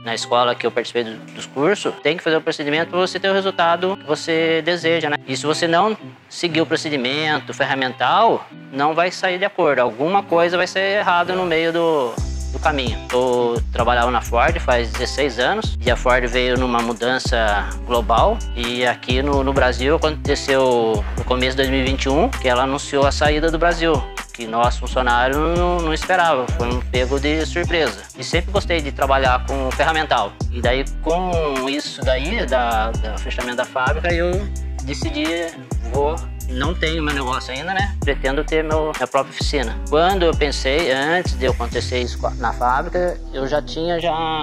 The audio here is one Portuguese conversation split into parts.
na escola que eu participei dos cursos, tem que fazer o procedimento para você ter o resultado que você deseja, né? E se você não seguir o procedimento ferramental, não vai sair de acordo. Alguma coisa vai ser errada no meio do caminho. Eu trabalhava na Ford faz 16 anos e a Ford veio numa mudança global e aqui no Brasil aconteceu no começo de 2021 que ela anunciou a saída do Brasil, que nós funcionários não esperava, foi um pego de surpresa. E sempre gostei de trabalhar com ferramental. E daí com isso daí, do fechamento da fábrica, eu decidi, não tenho meu negócio ainda, né? Pretendo ter minha própria oficina. Quando eu pensei, antes de acontecer isso na fábrica, eu já tinha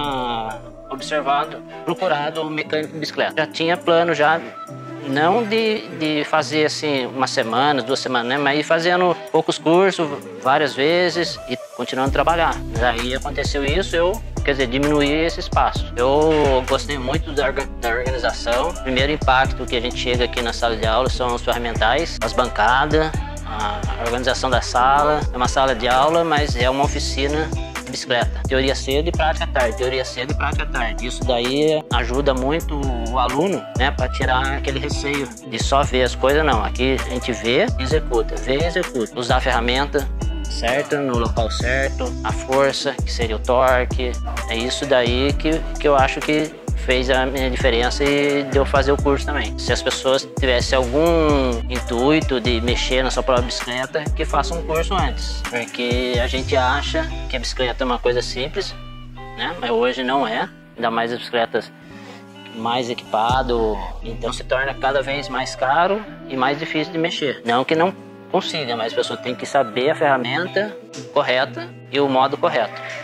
procurado um mecânico de bicicleta. Já tinha plano não de fazer assim uma semana, 2 semanas, né? Mas ir fazendo poucos cursos, várias vezes e continuando a trabalhar. Daí aconteceu isso, diminuir esse espaço. Eu gostei muito da organização. O primeiro impacto que a gente chega aqui na sala de aula são os ferramentais, as bancadas, a organização da sala. É uma sala de aula, mas é uma oficina de bicicleta. Teoria cedo e prática à tarde, teoria cedo e prática à tarde. Isso daí ajuda muito o aluno, né, para tirar aquele receio de só ver as coisas. Não, aqui a gente vê e executa. Usar a ferramenta certo, no local certo, a força, que seria o torque. É isso daí que eu acho que fez a minha diferença e de eu fazer o curso também. Se as pessoas tivessem algum intuito de mexer na sua própria bicicleta, que façam um curso antes. Porque a gente acha que a bicicleta é uma coisa simples, né? Mas hoje não é. Ainda mais as bicicletas mais equipado, então se torna cada vez mais caro e mais difícil de mexer. Não que não consiga, mas a pessoa tem que saber a ferramenta correta e o modo correto.